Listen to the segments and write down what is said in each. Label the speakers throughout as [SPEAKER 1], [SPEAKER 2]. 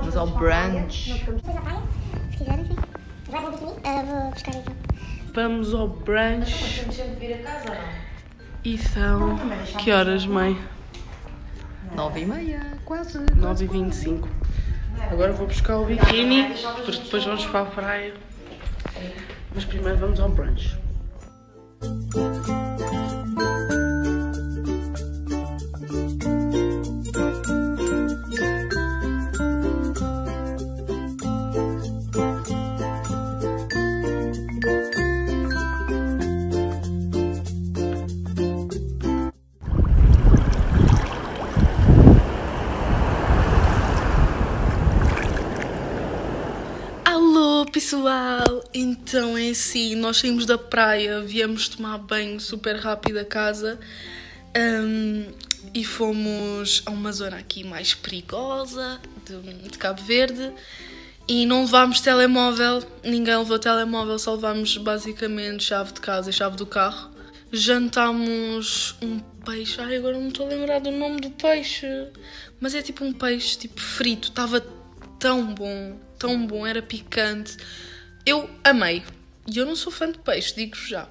[SPEAKER 1] Vamos ao brunch.
[SPEAKER 2] Depois à praia, se quiserem, sim. Vai para o biquíni? Vou buscar então.
[SPEAKER 1] Vamos ao brunch.
[SPEAKER 3] Mas temos sempre de vir a casa, não?
[SPEAKER 1] E são... Que horas, mãe?
[SPEAKER 4] 9h30, quase.
[SPEAKER 1] 9h25. Agora vou buscar o biquíni, porque depois vamos para a praia. Mas primeiro vamos ao brunch. Alô pessoal, então é assim, nós saímos da praia, viemos tomar banho super rápido a casa e fomos a uma zona aqui mais perigosa de Cabo Verde e não levámos telemóvel, ninguém levou telemóvel, só levámos basicamente chave de casa e chave do carro. Jantámos um peixe, agora não estou a lembrar do nome do peixe, mas é tipo um peixe tipo frito, estava tão bom, era picante. Eu amei. E eu não sou fã de peixe, digo-vos já.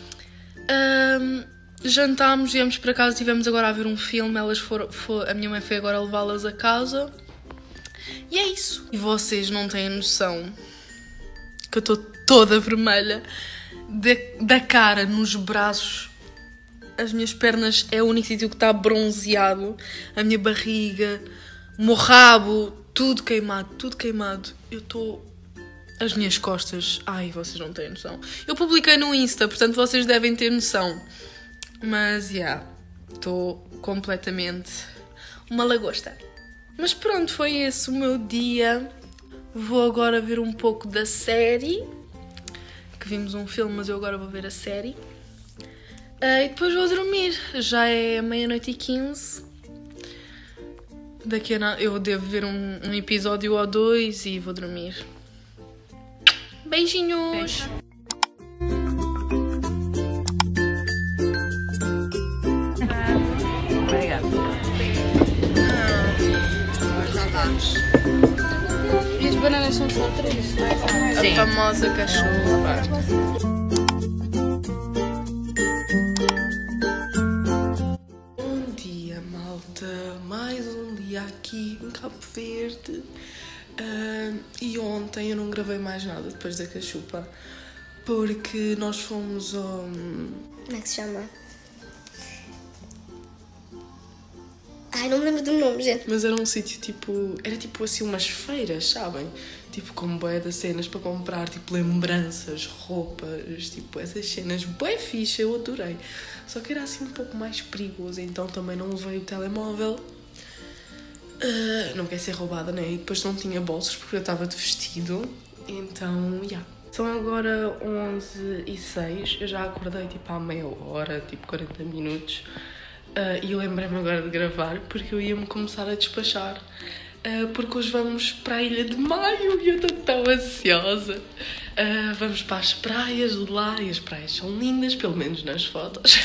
[SPEAKER 1] Jantámos, viemos para casa, estivemos agora a ver um filme. A minha mãe foi agora levá-las a casa. E é isso. E vocês não têm noção que eu estou toda vermelha da cara, nos braços. As minhas pernas é o único sítio que está bronzeado. A minha barriga, o meu rabo, tudo queimado. Eu estou... As minhas costas... Ai, vocês não têm noção. Eu publiquei no Insta, portanto vocês devem ter noção. Mas, estou completamente uma lagosta. Mas pronto, foi esse o meu dia. Vou agora ver um pouco da série. Que vimos um filme, mas eu agora vou ver a série. E depois vou dormir. Já é 00:15. Daqui a eu devo ver um episódio ou dois e vou dormir. Beijinhos!
[SPEAKER 4] Obrigada.
[SPEAKER 1] Já vamos.
[SPEAKER 3] E as bananas são só 3.
[SPEAKER 4] Sim.
[SPEAKER 1] A famosa cachorra. Bom dia, malta. Mais um dia aqui em Cabo Verde. E ontem eu não gravei mais nada depois da cachupa. Porque nós fomos ao...
[SPEAKER 2] Como é que se chama? Ai, não me lembro do nome, gente.
[SPEAKER 1] Mas era um sítio tipo... Era tipo assim umas feiras, sabem? Tipo com bué de cenas para comprar. Tipo lembranças, roupas. Tipo essas cenas bué fixe, eu adorei. Só que era assim um pouco mais perigoso. Então também não levei o telemóvel. Não quer ser roubada, né? E depois não tinha bolsos porque eu estava de vestido. Então, São agora 11h06. Eu já acordei tipo há meia hora, tipo 40 minutos. E lembrei-me agora de gravar porque eu ia-me começar a despachar. Porque hoje vamos para a Ilha de Maio e eu estou tão ansiosa. Vamos para as praias de lá e as praias são lindas, pelo menos nas fotos.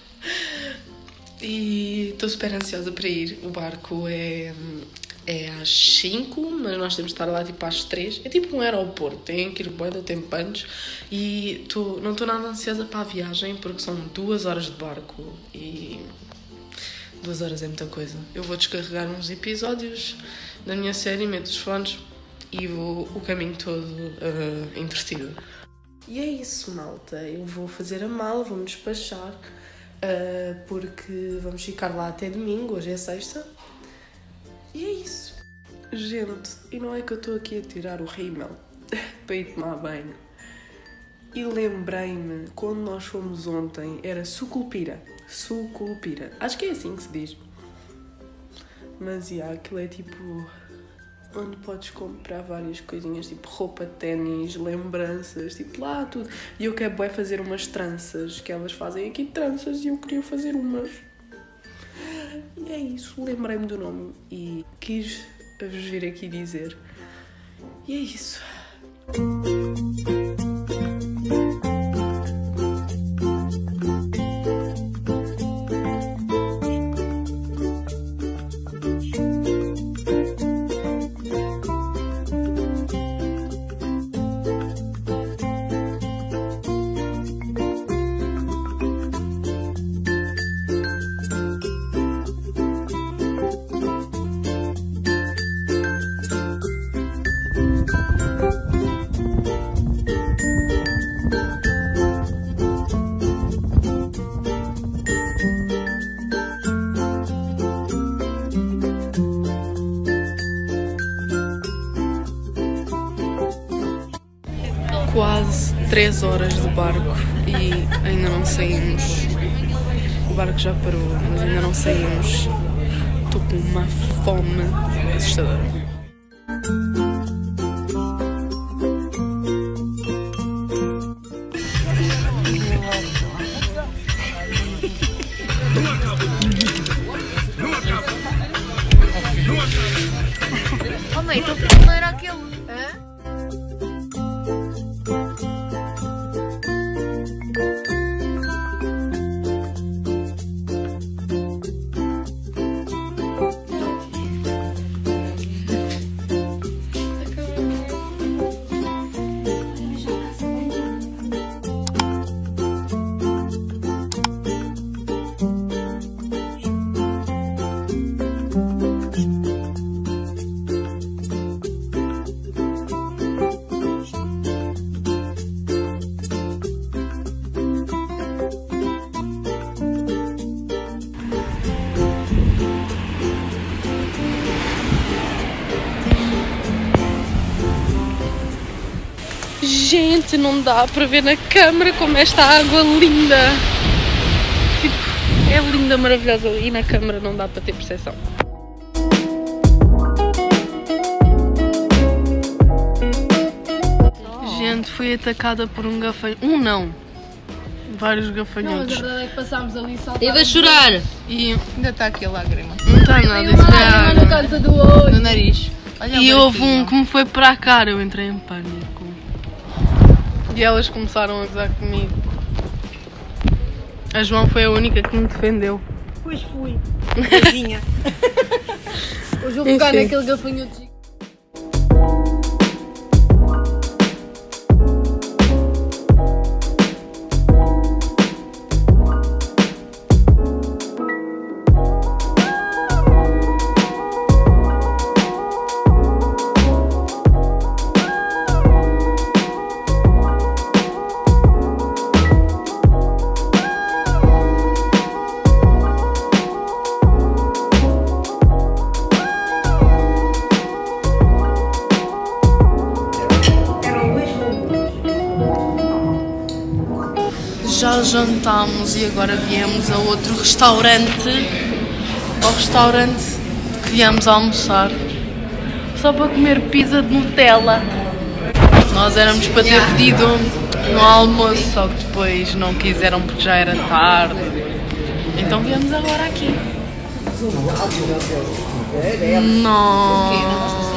[SPEAKER 1] E estou super ansiosa para ir. O barco é às 5, mas nós temos de estar lá tipo às 3. É tipo um aeroporto, tem que ir bué de tempo antes. E não estou nada ansiosa para a viagem porque são 2 horas de barco e 2 horas é muita coisa. Eu vou descarregar uns episódios da minha série, meto os fones e vou o caminho todo entretida. E é isso, malta. Eu vou fazer a mala, vou-me despachar. Porque vamos ficar lá até domingo, hoje é sexta. E é isso. Gente, e não é que eu estou aqui a tirar o rímel para ir tomar banho. E lembrei-me, quando nós fomos ontem, era Sucupira. Acho que é assim que se diz. Mas, aquilo é tipo... onde podes comprar várias coisinhas, tipo roupa, ténis, lembranças, tipo lá tudo. E eu quero fazer umas tranças, que elas fazem aqui tranças e eu queria fazer umas. E é isso, lembrei-me do nome e quis vos vir aqui dizer. E é isso. 3 horas de barco e ainda não saímos. O barco já parou, mas ainda não saímos. Estou com uma fome assustadora.
[SPEAKER 4] Oh mãe, estou a ler aquilo. Hã?
[SPEAKER 1] Gente, não dá para ver na câmera como esta água linda. Tipo, é linda, maravilhosa e na câmera não dá para ter percepção. Gente, fui atacada por um gafanhoto. Um não. Vários gafanhotos.
[SPEAKER 3] Não, mas a verdade é que passámos ali só.
[SPEAKER 4] Teve a chorar.
[SPEAKER 1] E
[SPEAKER 4] Ainda está aqui a lágrima.
[SPEAKER 1] não está nada, isso foi a
[SPEAKER 3] Lágrima no
[SPEAKER 1] água.
[SPEAKER 3] canto do olho.
[SPEAKER 4] No nariz. Olha
[SPEAKER 1] E
[SPEAKER 4] o
[SPEAKER 1] houve um
[SPEAKER 4] barquinho.
[SPEAKER 1] que me foi para a cara, eu entrei em pânico. E elas começaram a gozar comigo. A João foi a única que me defendeu.
[SPEAKER 3] Pois fui. Tadinha. Hoje vou pegar
[SPEAKER 1] Enfim.
[SPEAKER 3] naquele gafanhoto.
[SPEAKER 1] Já jantámos e agora viemos a outro restaurante. Ao restaurante que viemos almoçar. Só para comer pizza de Nutella. Nós éramos para ter pedido no almoço, só que depois não quiseram porque já era tarde. Então viemos agora aqui. Não.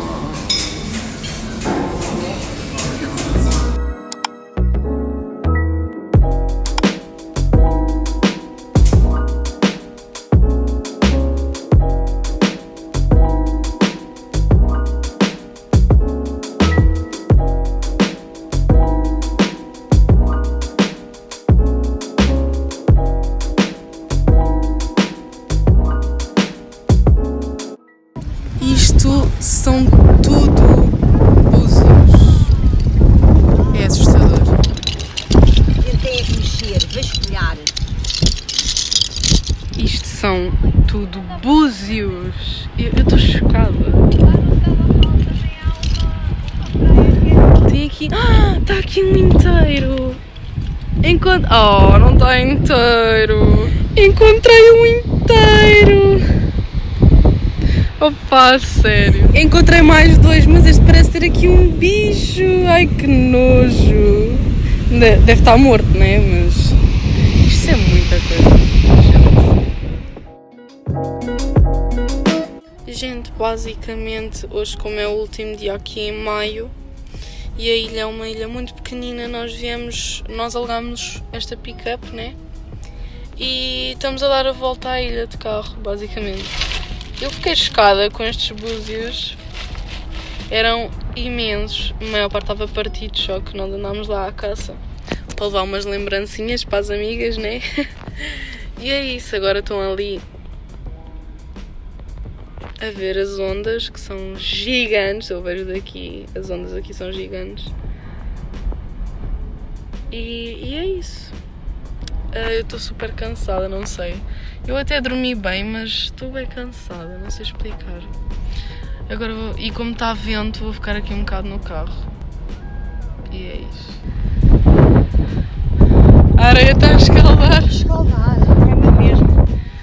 [SPEAKER 1] Isto são tudo búzios. É assustador.
[SPEAKER 5] Tentei mexer, vasculhar.
[SPEAKER 1] Isto são tudo búzios. Eu estou chocada. Tem aqui. Ah, está aqui um inteiro. Oh, não está inteiro. Encontrei um inteiro. Opa, sério. Encontrei mais dois, mas este parece ter aqui um bicho. Ai, que nojo. Deve estar morto, né? Mas isto é muita coisa. Gente, basicamente, hoje como é o último dia aqui em maio e a ilha é uma ilha muito pequenina, nós alugámos esta pick-up, né? E estamos a dar a volta à ilha de carro, basicamente. Eu fiquei chocada com estes búzios, eram imensos, a maior parte estava partido, só que nós andámos lá à caça para levar umas lembrancinhas para as amigas, né? E é isso, agora estão ali a ver as ondas, que são gigantes, eu vejo daqui, as ondas aqui são gigantes. E é isso. Eu estou super cansada, não sei. Eu até dormi bem, mas estou bem cansada, não sei explicar. Agora e como está vento, vou ficar aqui um bocado no carro. E é isso. A areia está a escaldar.
[SPEAKER 5] Escaldar, é mesmo.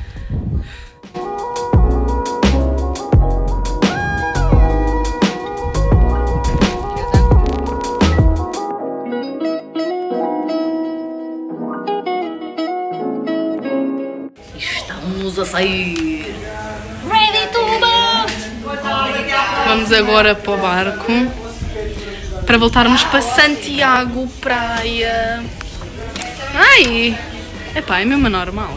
[SPEAKER 1] Estamos a sair. Ready to move! Vamos agora para o barco para voltarmos para Santiago, praia. Ai! Epá, é mesmo anormal.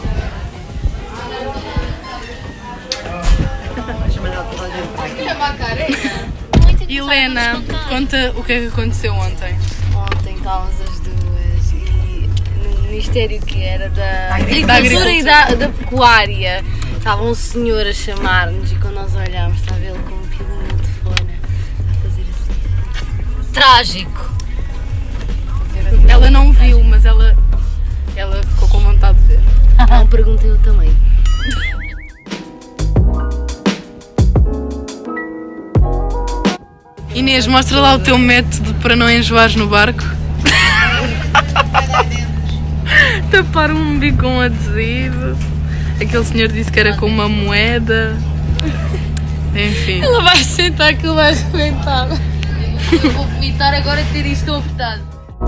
[SPEAKER 1] Helena, conta o que é que aconteceu ontem.
[SPEAKER 6] Ontem estávamos as duas e no Ministério que era da
[SPEAKER 1] Agricultura.
[SPEAKER 6] Agricultura e da Pecuária estava um senhor a chamar-nos e quando nós olhámos estava ele com um pilinho de telefone a fazer assim. Trágico!
[SPEAKER 1] Ela não viu, mas ela ficou com vontade de ver.
[SPEAKER 6] Não perguntei eu também.
[SPEAKER 1] Inês, mostra lá o teu método para não enjoares no barco. Tapar um umbigo com adesivo. Aquele senhor disse que era com uma moeda. Enfim.
[SPEAKER 3] Ela vai sentar que ele vai arrebentar.
[SPEAKER 6] Eu vou vomitar agora ter isto apertado.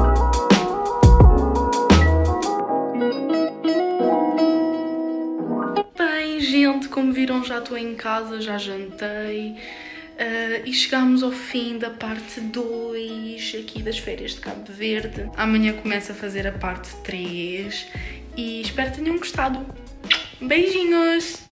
[SPEAKER 1] Bem, gente, como viram, já estou em casa, já jantei. E chegámos ao fim da parte 2 aqui das férias de Cabo Verde. Amanhã começo a fazer a parte 3 e espero que tenham gostado. Beijinhos!